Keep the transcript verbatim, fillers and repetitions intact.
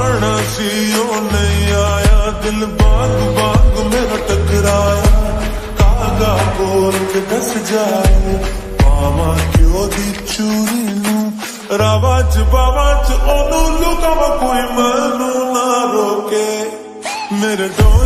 आना सी ओ नहीं आया, दिल बाग बाग मेरा टकराया, कागा बोल के दस जाए पावा क्यों दी चूरी नू, रावा च बावा च ओनू लुकावा कोई मैनू ना रोके मेरे डोर